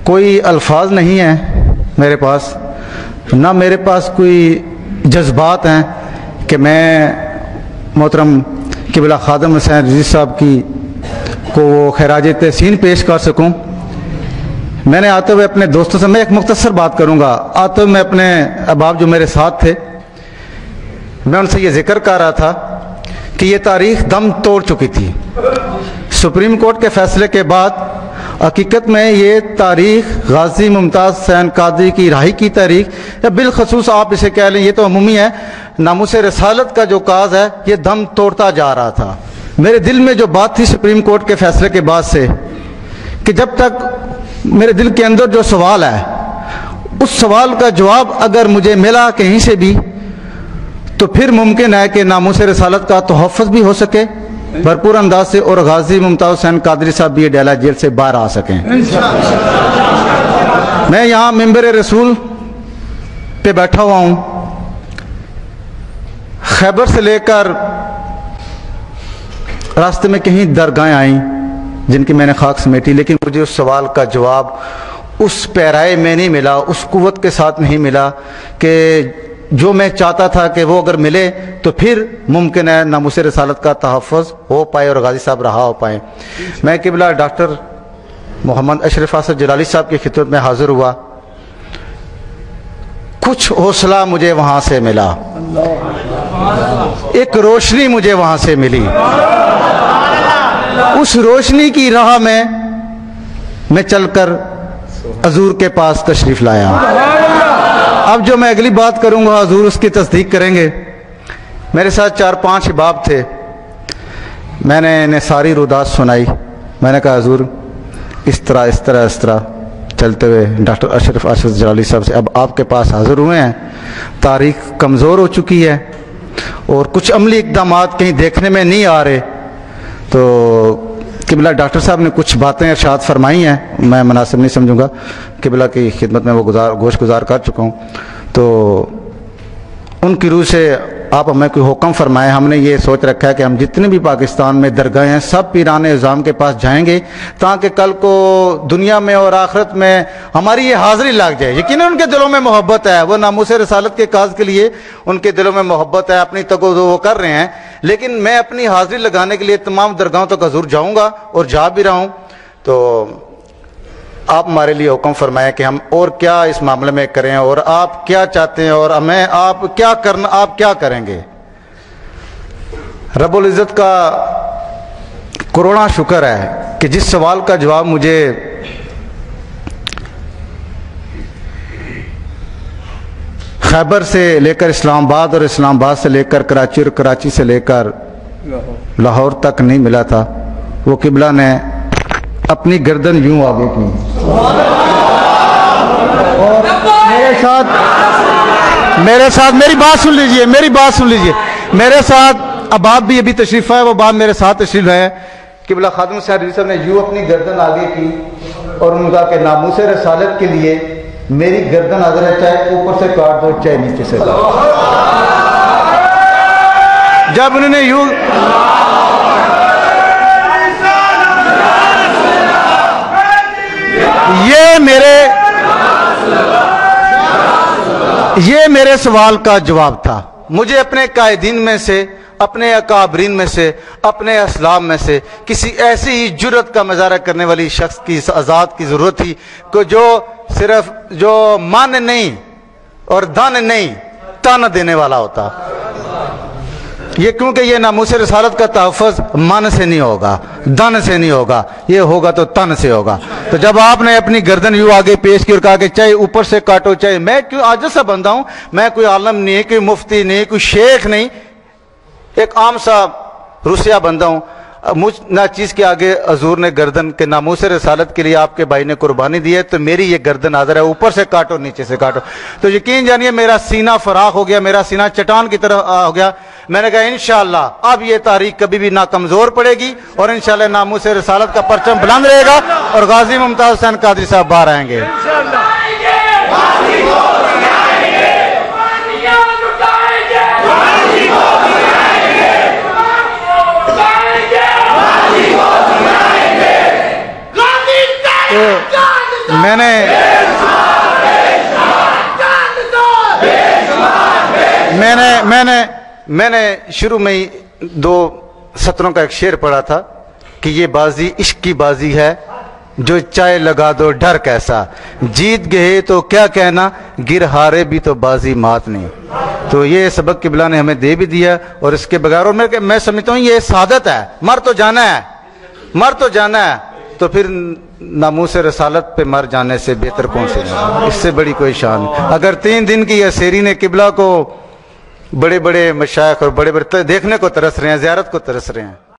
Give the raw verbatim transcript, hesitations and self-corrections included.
کوئی الفاظ نہیں ہیں میرے پاس، نہ میرے پاس کوئی جذبات ہیں کہ میں محترم قبلہ خادم حسین رضوی صاحب کی کو وہ خراج تحسین پیش کر سکوں۔ میں نے آتے ہوئے اپنے دوستوں سے، میں ایک مختصر بات کروں گا، آتے ہوئے میں اپنے احباب جو میرے ساتھ تھے میں ان سے یہ ذکر کر رہا تھا کہ یہ تاریخ دم توڑ چکی تھی۔ سپریم کورٹ کے فیصلے کے بعد حقیقت میں یہ تاریخ غازی ممتاز حسین قادری کی رہائی کی تاریخ، یا بالخصوص آپ اسے کہہ لیں، یہ تو عمومی ہے، ناموس رسالت کا جو کاز ہے یہ دم توڑتا جا رہا تھا۔ میرے دل میں جو بات تھی سپریم کورٹ کے فیصلے کے بعد سے کہ جب تک میرے دل کے اندر جو سوال ہے اس سوال کا جواب اگر مجھے ملا کہیں سے بھی تو پھر ممکن ہے کہ ناموس رسالت کا تحفظ بھی ہو سکے بھرپور انداز سے، اور غازی ممتاز حسین قادری صاحب بھی ڈیلا جیل سے باہر آ سکیں۔ میں یہاں منبر رسول پہ بیٹھا ہوا ہوں، خیبر سے لے کر راستے میں کہیں درگاہیں آئیں جن کی میں نے خاک سمیٹی، لیکن مجھے اس سوال کا جواب اس پیرائے میں نہیں ملا، اس قوت کے ساتھ نہیں ملا کہ جو میں چاہتا تھا کہ وہ اگر ملے تو پھر ممکن ہے ناموس رسالت کا تحفظ ہو پائے اور غازی صاحب رہا ہو پائیں۔ میں قبلہ ڈاکٹر محمد اشرف اسد جلالی صاحب کی خدمت میں حاضر ہوا، کچھ حوصلہ مجھے وہاں سے ملا، ایک روشنی مجھے وہاں سے ملی، اس روشنی کی راہ میں میں چل کر حضور کے پاس تشریف لایا۔ اب جو میں اگلی بات کروں گا حضور اس کی تصدیق کریں گے۔ میرے ساتھ چار پانچ احباب تھے، میں نے انہیں ساری رودات سنائی، میں نے کہا حضور اس طرح اس طرح اس طرح چلتے ہوئے ڈاکٹر اشرف اسد جلالی صاحب سے اب آپ کے پاس حاضر ہوئے ہیں، تاریخ کمزور ہو چکی ہے اور کچھ عملی اقدامات کہیں دیکھنے میں نہیں آ رہے، تو قبلہ ڈاکٹر صاحب نے کچھ باتیں ارشاد فرمائی ہیں، میں مناسب نہیں سمجھوں گا، قبلہ کی خدمت میں وہ گزار گوش گزار کر چکا ہوں، تو ان کی روح سے آپ ہمیں کوئی حکم فرمائیں۔ ہم نے یہ سوچ رکھا ہے کہ ہم جتنے بھی پاکستان میں درگاہیں ہیں سب پیران اعظام کے پاس جائیں گے تاکہ کل کو دنیا میں اور آخرت میں ہماری یہ حاضری لگ جائے۔ یقیناً ان کے دلوں میں محبت ہے، وہ ناموس رسالت کے کاز کے لیے ان کے دلوں میں محبت ہے، اپنی تگ و دو وہ کر رہے ہیں، لیکن میں اپنی حاضری لگانے کے لیے تمام درگاہوں تک حضور جاؤں گا اور جا بھی رہا ہوں، تو آپ ہمارے لیے حکم فرمائیں کہ ہم اور کیا اس معاملے میں کریں اور آپ کیا چاہتے ہیں اور ہمیں آپ کیا کرنا آپ کیا کریں گے۔ رب العزت کا کروڑا شکر ہے کہ جس سوال کا جواب مجھے خیبر سے لے کر اسلام آباد اور اسلام آباد سے لے کر کراچی اور کراچی سے لے کر لاہور تک نہیں ملا تھا، وہ قبلہ نے اپنی گردن یوں آگے کی اور میرے ساتھ میرے ساتھ میری بات سن لیجئے میری بات سن لیجئے میرے ساتھ اب آپ بھی ابھی تشریف ہے، وہ بات میرے ساتھ تشریف ہے، قبلہ خادم حسین رضوی صاحب نے یوں اپنی گردن آگے کی اور انہوں نے کہا کہ ناموس رسالت کے لیے میری گردن حاضر ہے، چاہے اوپر سے کاٹ دو چاہے نیچے سے۔ جب انہوں نے یوں یہ میرے یہ میرے سوال کا جواب تھا، مجھے اپنے قائدین میں سے، اپنے اکابرین میں سے، اپنے اسلام میں سے کسی ایسی ہی جرت کا مظاہرہ کرنے والی شخص کی ذات کی ضرورت تھی کہ جو صرف جو مان نہیں اور دن نہیں تن دینے والا ہوتا، یہ کیونکہ یہ ناموس رسالت کا تحفظ من سے نہیں ہوگا، دن سے نہیں ہوگا، یہ ہوگا تو تن سے ہوگا۔ تو جب آپ نے اپنی گردن یوں آگے پیش کی اور کہا کہ چاہے اوپر سے کاٹو چاہے، میں کیوں عاجز سا بندہ ہوں، میں کوئی عالم نہیں، کوئی مفتی نہیں، کوئی شیخ نہیں، ایک عام سا روسیہ بندہ ہوں، مجھ نہ چیز کے آگے حضور نے گردن کے ناموس رسالت کے لیے آپ کے بھائی نے قربانی دی ہے، تو میری یہ گردن حاضر ہے، اوپر سے کاٹو نیچے سے کاٹو۔ تو یقین جانیے میرا سینہ فراخ ہو گیا، میرا سینہ چٹان کی طرح ہو گیا۔ میں نے کہا انشاءاللہ اب یہ تاریخ کبھی بھی نہ کمزور پڑے گی اور انشاءاللہ ناموس رسالت کا پرچم بلند رہے گا اور غازی ممتاز حسین قادری صاحب باہر آئیں گے۔ میں نے میں نے میں نے میں نے شروع میں ہی دو سطروں کا ایک شعر پڑھا تھا کہ یہ بازی عشق کی بازی ہے، جو چائے لگا دو ڈر کیسا، جیت گئے تو کیا کہنا، گر ہارے بھی تو بازی مات نہیں۔ تو یہ سبق قبلہ نے ہمیں دے بھی دیا، اور اس کے بغیر اور میں میں سمجھتا ہوں یہ سعادت ہے، مر تو جانا ہے، مر تو جانا ہے، تو پھر ناموس رسالت پہ مر جانے سے بہتر کون سی ہے، اس سے بڑی کوئی شان۔ اگر تین دن کی یہ سیری نے قبلہ کو بڑے بڑے مشائخ اور بڑے بڑے دیکھنے کو ترس رہے ہیں، زیارت کو ترس رہے ہیں۔